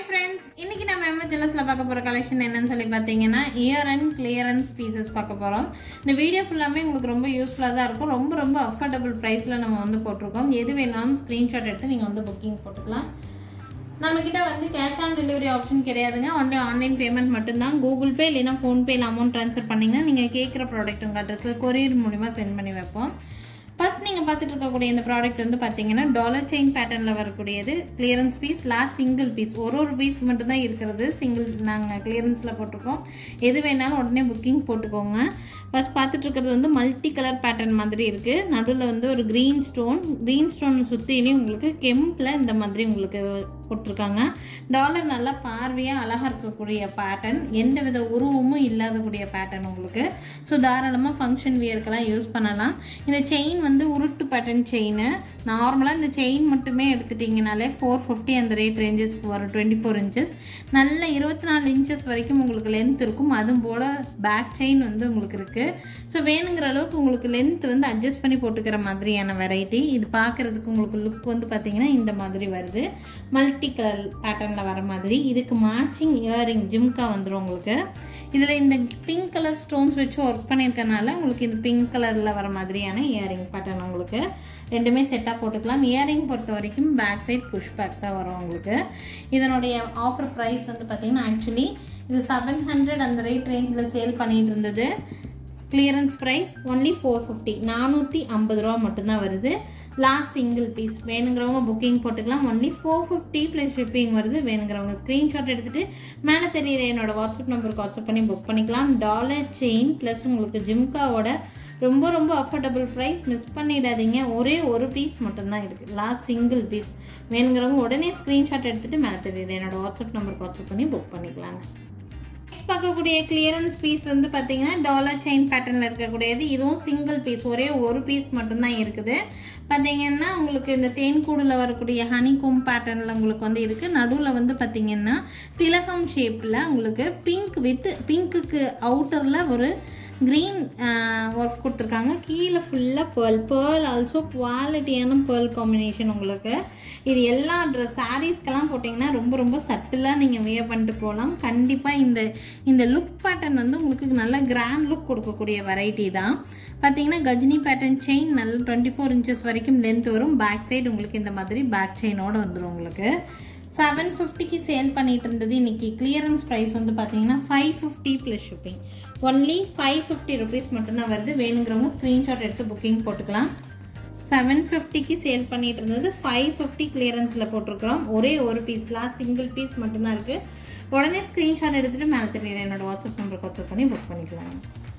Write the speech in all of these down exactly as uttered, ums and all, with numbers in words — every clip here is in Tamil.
friends, இன்னைக்கு நம்ம எம் ஜுவல்லர்ஸ்ல பார்க்க போற கலெக்ஷன் என்னன்னு சொல்லி பாத்தீங்கன்னா இயர் அண்ட் கிளியரன்ஸ் பீசஸ் பார்க்க போறோம். இந்த வீடியோ ஃபுல்லாமே உங்களுக்கு ரொம்ப யூஸ்ஃபுல்லா தான் இருக்கும். ரொம்ப ரொம்ப அஃபோர்டபிள் பிரைஸ்ல நம்ம வந்து போட்டுருக்கோம். எது வேணாலும் ஸ்கிரீன்ஷாட் எடுத்து நீங்க வந்து புக்கிங் போட்டுக்கலாம். நம்ம கிட்ட வந்து கேஷ் ஆன் டெலிவரி ஆப்ஷன் கிடையாதுங்க. ஒன்லி ஆன்லைன் பேமெண்ட் மட்டும்தான். கூகுள் பே இல்லைன்னா ஃபோன்பேல அமௌண்ட் ட்ரான்ஸ்ஃபர் பண்ணீங்கன்னா நீங்கள் கேட்குற ப்ராடக்ட் உங்கள் அட்ரஸில் கொரியர் மூலிமா சென்ட் பண்ணி வைப்போம். ஃபர்ஸ்ட் நீங்கள் பார்த்துட்டு இருக்கக்கூடிய இந்த ப்ராடக்ட் வந்து பார்த்தீங்கன்னா டாலர் செயின் பேட்டர்னில் வரக்கூடியது. Clearance piece, last single piece, ஒரு ஒரு பீஸ் மட்டும் தான் இருக்கிறது. சிங்கிள் நாங்கள் கிளியரன்ஸில் போட்டிருக்கோம். எது வேணாலும் உடனே புக்கிங் போட்டுக்கோங்க. ஃபர்ஸ்ட் பார்த்துட்டு இருக்கிறது வந்து மல்டி கலர் பேட்டர்ன் மாதிரி இருக்குது. நடுவில் வந்து ஒரு க்ரீன் ஸ்டோன், க்ரீன் ஸ்டோன் சுற்றிலையும் உங்களுக்கு கெம்பில் இந்த மாதிரி உங்களுக்கு கொடுத்துருக்காங்க. டாலர் நல்லா பார்வையாக அழகாக இருக்கக்கூடிய பேட்டர்ன், எந்த வித உருவமும் இல்லாதக்கூடிய பேட்டர்ன் உங்களுக்கு. ஸோ தாராளமாக ஃபங்க்ஷன் வியர்க்கெல்லாம் யூஸ் பண்ணலாம். இந்த செயின் வந்து உருட்டு பேட்டர்ன் செயின். நார்மலாக இந்த செயின் மட்டுமே எடுத்துட்டிங்கனாலே ஃபோர் ஃபிஃப்டி அந்த ரேட் ரேஞ்சஸ்க்கு வரும். டுவெண்ட்டி ஃபோர் இன்ச்சஸ் நல்ல இருபத்தி நாலு இன்ச்சஸ் வரைக்கும் உங்களுக்கு லென்த் இருக்கும். அதுவும் போல பேக் செயின் வந்து உங்களுக்கு இருக்குது. ஸோ வேணுங்கிற அளவுக்கு உங்களுக்கு லென்த் வந்து அட்ஜஸ்ட் பண்ணி போட்டுக்கிற மாதிரியான வெரைட்டி. இது பார்க்குறதுக்கு உங்களுக்கு லுக் வந்து பார்த்தீங்கன்னா இந்த மாதிரி வருது. மல்டி கலர் பேட்டர்னில் வர மாதிரி. இதுக்கு மேட்சிங் இயரிங் ஜிம்கா வந்துடும் உங்களுக்கு. இதில் இந்த பிங்க் கலர் ஸ்டோன்ஸ் வச்சு ஒர்க் பண்ணியிருக்கனால உங்களுக்கு இந்த பிங்க் கலரில் வர மாதிரியான இயரிங் பேட்டர்ன் உங்களுக்கு ரெண்டுமே செட்டாக போட்டுக்கலாம். இயரிங் பொறுத்த வரைக்கும் பேக் சைட் புஷ் பேக் தான் வரும் உங்களுக்கு. இதனுடைய ஆஃபர் ப்ரைஸ் வந்து பார்த்தீங்கன்னா ஆக்சுவலி இது செவன் ஹண்ட்ரட் அந்த ரேட் ரேஞ்சில் சேல் பண்ணிட்டு இருந்தது. Clearance price only four fifty நானூற்றி ஐம்பது ரூபா மட்டும்தான் வருது. லாஸ்ட் சிங்கிள் பீஸ் வேணுங்கிறவங்க புக்கிங் போட்டுக்கலாம். Only four fifty plus shipping வருது. வேணுங்கிறவங்க ஸ்க்ரீன்ஷாட் எடுத்துகிட்டு மேலே தெரியிற என்னோட வாட்ஸ்அப் நம்பருக்கு வாட்ஸ்அப் பண்ணி புக் பண்ணிக்கலாம். டாலர் செயின் ப்ளஸ் உங்களுக்கு ஜிம்காவோட ரொம்ப ரொம்ப அஃபோர்டபுள் ப்ரைஸ். மிஸ் பண்ணிடாதீங்க. ஒரே ஒரு பீஸ் மட்டும்தான் இருக்குது. லாஸ்ட் சிங்கிள் பீஸ் வேணுங்கிறவங்க உடனே ஸ்க்ரீன்ஷாட் எடுத்துகிட்டு மேலே தெரியிற என்னோட வாட்ஸ்அப் நம்பருக்கு வாட்ஸ்அப் பண்ணி புக் பண்ணிக்கலாங்க. நெக்ஸ்ட் பார்க்கக்கூடிய கிளியரன்ஸ் பீஸ் வந்து பார்த்தீங்கன்னா டாலர் செயின் பேட்டர்னில் இருக்கக்கூடியது. இதுவும் சிங்கிள் பீஸ், ஒரே ஒரு பீஸ் மட்டும்தான் இருக்குது. பார்த்தீங்கன்னா உங்களுக்கு இந்த தேன்கூடில் வரக்கூடிய ஹனிகோம் பேட்டர்னில் உங்களுக்கு வந்து இருக்குது. நடுவில் வந்து பார்த்தீங்கன்னா திலகம் ஷேப்பில் உங்களுக்கு பிங்க் வித் பிங்க்குக்கு அவுட்டரில் ஒரு க்ரீன் ஒர்க் கொடுத்துருக்காங்க. கீழே ஃபுல்லாக பேர்ல் பேர்ல் ஆல்சோ குவாலிட்டியான பேர்ல் காம்பினேஷன் உங்களுக்கு. இது எல்லா ட்ரெஸ் சாரீஸ்க்கெல்லாம் போட்டிங்கன்னா ரொம்ப ரொம்ப சட்டிலாக நீங்கள் வியர் பண்ணிட்டு போகலாம். கண்டிப்பாக இந்த இந்த லுக் பேட்டர்ன் வந்து உங்களுக்கு நல்ல கிராண்ட் லுக் கொடுக்கக்கூடிய வெரைட்டி தான். பார்த்தீங்கன்னா கஜினி பேட்டர்ன் செயின் நல்ல டுவெண்ட்டி ஃபோர் இன்ச்சஸ் வரைக்கும் லென்த் வரும். பேக் சைடு உங்களுக்கு இந்த மாதிரி பேக் செயினோடு வந்துடும் உங்களுக்கு. செவன் ஃபிஃப்டிக்கு சேல் பண்ணிட்டு இருந்தது. இன்னைக்கு கிளியரன்ஸ் ப்ரைஸ் வந்து பார்த்தீங்கன்னா five fifty plus shipping. Only five fifty rupees மட்டும்தான் வருது. வேணுங்கிறவங்க ஸ்க்ரீன்ஷாட் எடுத்து புக்கிங் போட்டுக்கலாம். செவன் ஃபிஃப்டிக்கு சேல் பண்ணிட்டு இருந்தது ஃபைவ் ஃபிஃப்டி கிளியரன்ஸில் போட்டிருக்கிறோம். ஒரே ஒரு பீஸ், லாஸ்ட் சிங்கிள் பீஸ் மட்டும்தான் இருக்குது. உடனே ஸ்க்ரீன்ஷாட் எடுத்துகிட்டு மேலே தெரியல என்னோட வாட்ஸ்அப் நம்பருக்கு வாட்ஸ்அப் பண்ணி புக் பண்ணிக்கலாம்.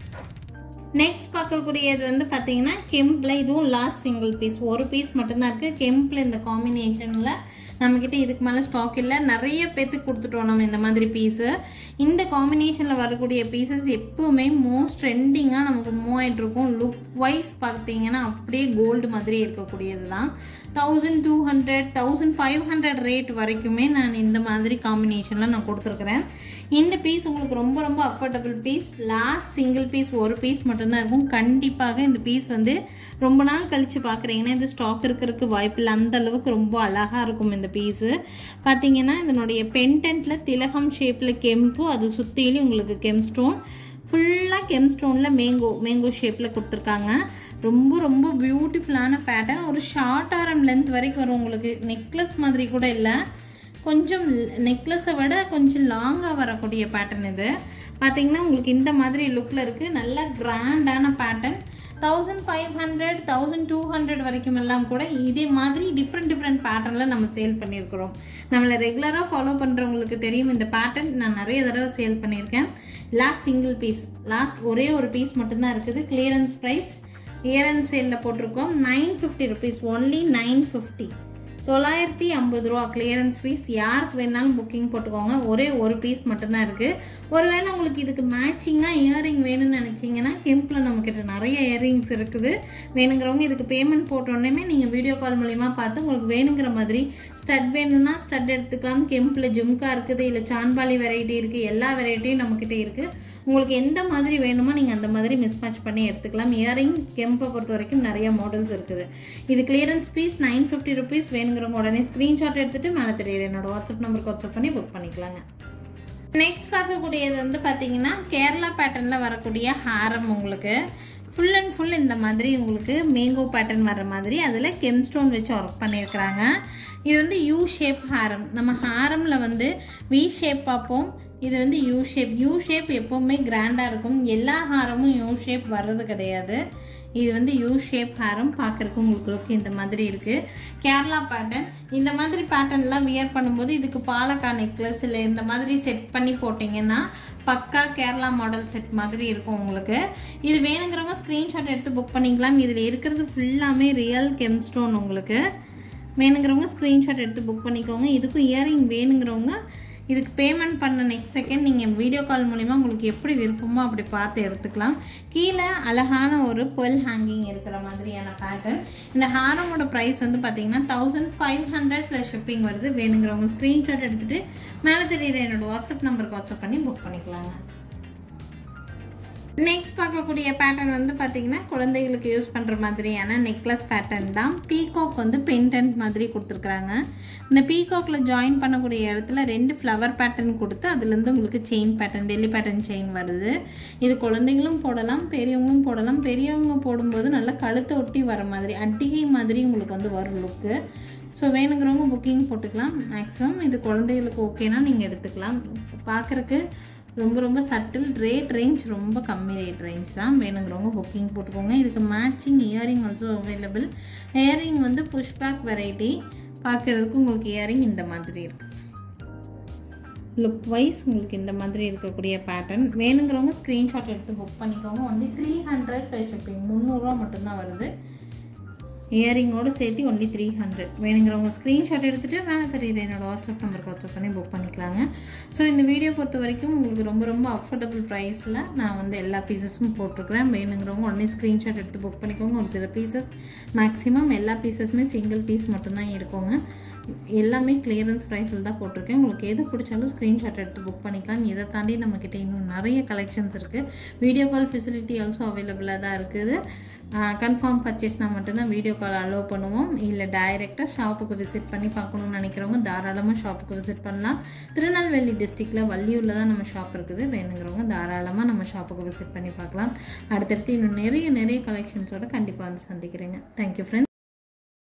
நெக்ஸ்ட் பார்க்கக்கூடியது வந்து பார்த்தீங்கன்னா கெம்பில், இதுவும் லாஸ்ட் சிங்கிள் பீஸ், ஒரு பீஸ் மட்டும்தான் இருக்குது. கெம்பில் இந்த காம்பினேஷனில் நம்மக்கிட்ட இதுக்கு மேலே ஸ்டாக் இல்லை. நிறைய பேத்துக்கு கொடுத்துட்டோம் நம்ம இந்த மாதிரி பீஸு. இந்த காம்பினேஷனில் வரக்கூடிய பீசஸ் எப்போவுமே மோஸ்ட் ட்ரெண்டிங்காக நமக்கு மூவ் ஆகிட்டு இருக்கும். லுக் வைஸ் பார்த்தீங்கன்னா அப்படியே கோல்டு மாதிரி இருக்கக்கூடியது தான். Thousand two hundred thousand five hundred rate வரைக்குமே நான் இந்த மாதிரி காம்பினேஷனில் நான் கொடுத்துருக்குறேன். இந்த பீஸ் உங்களுக்கு ரொம்ப ரொம்ப affordable piece. Last single piece ஒரு பீஸ் மட்டும்தான் இருக்கும். கண்டிப்பாக இந்த பீஸ் வந்து ரொம்ப நாள் கழித்து பார்க்குறீங்கன்னா இந்த ஸ்டாக் இருக்கிறதுக்கு வாய்ப்பு இல்லை. அந்த அளவுக்கு ரொம்ப அழகாக இருக்கும் இந்த பீஸு. பார்த்தீங்கன்னா இதனுடைய பென்டென்ட்டில் திலகம் ஷேப்பில் கெம்பு, அது சுற்றிலும் உங்களுக்கு கெம் ஸ்டோன், ஃபுல்லாக கெம் ஸ்டோனில் மேங்கோ மேங்கோ ஷேப்பில் கொடுத்துருக்காங்க. ரொம்ப ரொம்ப பியூட்டிஃபுல்லான பேட்டர்ன். ஒரு ஷார்ட் ஆரம் லென்த் வரைக்கும் வரும் உங்களுக்கு. நெக்லஸ் மாதிரி கூட இல்லை, கொஞ்சம் நெக்லஸை விட கொஞ்சம் லாங்காக வரக்கூடிய பேட்டர்ன் இது. பார்த்தீங்கன்னா உங்களுக்கு இந்த மாதிரி லுக்கில் இருக்குது. நல்ல கிராண்டான pattern. Thousand five hundred thousand two hundred வரைக்கும் எல்லாம் கூட இதே மாதிரி டிஃப்ரெண்ட் டிஃப்ரெண்ட் பேட்டர்னில் நம்ம சேல் பண்ணியிருக்கிறோம். நம்மளை ரெகுலராக ஃபாலோ பண்ணுறவங்களுக்கு தெரியும் இந்த பேட்டர்ன். நான் நிறைய தடவை சேல் பண்ணியிருக்கேன். லாஸ்ட் சிங்கிள் பீஸ், லாஸ்ட் ஒரே ஒரு பீஸ் மட்டும்தான் இருக்குது. கிளியரன்ஸ் ப்ரைஸ் கிளியரன்ஸ் சேலில் போட்டிருக்கோம். Nine fifty rupees only nine fifty தொள்ளாயிரத்தி ஐம்பது ரூபா கிளியரன்ஸ் பீஸ். யாருக்கு வேணாலும் புக்கிங் போட்டுக்கோங்க. ஒரே ஒரு பீஸ் மட்டும்தான் இருக்குது. ஒருவேளை உங்களுக்கு இதுக்கு மேட்சிங்காக இயரிங் வேணும்னு நினச்சிங்கன்னா கெம்பில் நம்மக்கிட்ட நிறைய இயரிங்ஸ் இருக்குது. வேணுங்கிறவங்க இதுக்கு பேமெண்ட் போட்டோன்னே நீங்கள் வீடியோ கால் மூலிமா பார்த்து உங்களுக்கு வேணுங்கிற மாதிரி ஸ்டட் வேணும்னா ஸ்டட் எடுத்துக்கலாம். கெம்பில் ஜும்கா இருக்குது, இல்லை சான்பாலி வெரைட்டி இருக்குது. எல்லா வெரைட்டியும் நம்மக்கிட்ட இருக்குது. உங்களுக்கு எந்த மாதிரி வேணுமோ நீங்கள் அந்த மாதிரி மிஸ்மேட்ச் பண்ணி எடுத்துக்கலாம். இயரிங் கெம்பை பொறுத்த வரைக்கும் நிறைய மாடல்ஸ் இருக்குது. இது clearance piece nine fifty rupees. வேணுங்கிறவங்க உடனே ஸ்க்ரீன்ஷாட் எடுத்துகிட்டு மேலே தெரியுது என்னோட வாட்ஸ்அப் நம்பருக்கு வாட்ஸ்அப் பண்ணி புக் பண்ணிக்கலாங்க. நெக்ஸ்ட் பார்க்கக்கூடியது வந்து பார்த்தீங்கன்னா கேரளா பேட்டர்னில் வரக்கூடிய ஹாரம். உங்களுக்கு ஃபுல் அண்ட் ஃபுல் இந்த மாதிரி உங்களுக்கு மேங்கோ பேட்டர்ன் வர்ற மாதிரி அதில் கெம் ஸ்டோன் வச்சு ஒர்க் பண்ணியிருக்கிறாங்க. இது வந்து யூ ஷேப் ஹாரம். நம்ம ஹாரமில் வந்து வி ஷேப் பார்ப்போம், இது வந்து யூ ஷேப். யூ ஷேப் எப்போவுமே கிராண்டாக இருக்கும். எல்லா ஹாரமும் யூ ஷேப் வர்றது கிடையாது. இது வந்து யூ ஷேப் ஹாரம். பார்க்குறக்கு உங்களுக்கு லுக் இந்த மாதிரி இருக்குது. கேரளா பேட்டர்ன். இந்த மாதிரி பேட்டர்ன்லாம் வியர் பண்ணும்போது இதுக்கு பாலக்கா நெக்லஸ் இல்லை இந்த மாதிரி செட் பண்ணி போட்டிங்கன்னா பக்கா கேரளா மாடல் செட் மாதிரி இருக்கும் உங்களுக்கு. இது வேணுங்கிறவங்க ஸ்க்ரீன்ஷாட் எடுத்து புக் பண்ணிக்கலாம். இதில் இருக்கிறது ஃபுல்லாமே ரியல் கெம் ஸ்டோன். உங்களுக்கு வேணுங்கிறவங்க ஸ்க்ரீன்ஷாட் எடுத்து புக் பண்ணிக்கோங்க. இதுக்கும் இயரிங் வேணுங்கிறவங்க இதுக்கு பேமெண்ட் பண்ண நெக்ஸ்ட் செகண்ட் நீங்கள் வீடியோ கால் மூலிமா உங்களுக்கு எப்படி விருப்பமோ அப்படி பார்த்து எடுத்துக்கலாம். கீழே அழகான ஒரு பெர்ல் ஹேங்கிங் இருக்கிற மாதிரியான பேட்டர்ன். இந்த ஹாரமோட ப்ரைஸ் வந்து பார்த்தீங்கன்னா thousand five hundred plus shipping வருது. வேணுங்கிறவங்க ஸ்க்ரீன்ஷாட் எடுத்துகிட்டு மேலே தெரியுற என்னோடய வாட்ஸ்அப் நம்பருக்கு வாட்ஸ்அப் பண்ணி புக் பண்ணிக்கலாங்க. நெக்ஸ்ட் பார்க்கக்கூடிய பேட்டர்ன் வந்து பார்த்தீங்கன்னா குழந்தைகளுக்கு யூஸ் பண்ணுற மாதிரியான நெக்லஸ் பேட்டர்ன் தான். பீகாக் வந்து பெண்டன்ட் மாதிரி கொடுத்துருக்குறாங்க. இந்த பீகாக்கில் ஜாயின் பண்ணக்கூடிய இடத்துல ரெண்டு ஃப்ளவர் பேட்டர்ன் கொடுத்து அதுலேருந்து உங்களுக்கு chain pattern, Delhi pattern chain வருது. இது குழந்தைங்களும் போடலாம், பெரியவங்களும் போடலாம். பெரியவங்க போடும்போது நல்லா கழுத்தை ஒட்டி வர மாதிரி அட்டிகை மாதிரி உங்களுக்கு வந்து வரும் லுக்கு. ஸோ வேணுங்கிறவங்க புக்கிங் போட்டுக்கலாம். மேக்ஸிமம் இது குழந்தைகளுக்கு ஓகேனா நீங்கள் எடுத்துக்கலாம். பார்க்குறக்கு ரொம்ப ரொம்ப சட்டில். ரேட் ரேஞ்ச் ரொம்ப கம்மி ரேட் ரேஞ்ச் தான். வேணுங்கிறவங்க புக்கிங் போட்டுக்கோங்க. இதுக்கு matching earring also available. Earring வந்து புஷ்பேக் வெரைட்டி. பார்க்குறதுக்கு உங்களுக்கு இயரிங் இந்த மாதிரி இருக்குது. லுக் வைஸ் உங்களுக்கு இந்த மாதிரி இருக்கக்கூடிய பேட்டர்ன். வேணுங்கிறவங்க ஸ்க்ரீன்ஷாட் எடுத்து புக் பண்ணிக்கோங்க. Only three hundred plus shipping. முந்நூறுரூவா மட்டும்தான் வருது. இயரிங்கோடு சேர்த்து ஒன்லி த்ரீ ஹண்ட்ரட். வேணுங்கிறவங்க ஸ்க்ரீன்ஷாட் எடுத்துகிட்டு மேலே தெரியுது என்னோடய வாட்ஸ்அப் நம்பருக்கு வாட்ஸ்அப் பண்ணி புக் பண்ணிக்கலாங்க. ஸோ இந்த வீடியோ பொறுத்த வரைக்கும் உங்களுக்கு ரொம்ப ரொம்ப அஃபோர்டபுள் ப்ரைஸில் நான் வந்து எல்லா பீசஸும் போட்டிருக்கிறேன். வேணுங்கிறவங்க உடனே ஸ்க்ரீன்ஷாட் எடுத்து புக் பண்ணிக்கோங்க. ஒரு சில பீசஸ், மேக்ஸிமம் எல்லா பீசஸுமே சிங்கிள் பீஸ் மட்டும்தான் இருக்குங்க. எல்லாமே கிளியரன்ஸ் ப்ரைஸில் தான் போட்டிருக்கேன். உங்களுக்கு எது பிடிச்சாலும் ஸ்க்ரீன்ஷாட் எடுத்து புக் பண்ணிக்கலாம். இதை தாண்டி நம்மக்கிட்ட இன்னும் நிறைய கலெக்ஷன்ஸ் இருக்குது. வீடியோ கால் ஃபெசிலிட்டி ஆல்சோ அவைலபிளாக தான் இருக்குது. கன்ஃபார்ம் பர்ச்சேஸ்னால் மட்டும்தான் வீடியோ கால் அலோவ் பண்ணுவோம். இல்லை டைரெக்டாக ஷாப்புக்கு விசிட் பண்ணி பார்க்கணுன்னு நினைக்கிறவங்க தாராளமாக ஷாப்புக்கு விசிட் பண்ணலாம். திருநெல்வேலி டிஸ்ட்ரிக்டில் வள்ளியூரில் தான் நம்ம ஷாப் இருக்குது. வேணுங்கிறவங்க தாராளமாக நம்ம ஷாப்புக்கு விசிட் பண்ணி பார்க்கலாம். அடுத்தடுத்து இன்னும் நிறைய நிறைய கலெக்ஷன்ஸோடு கண்டிப்பாக வந்து சந்திக்கிறேங்க. Thank you friends.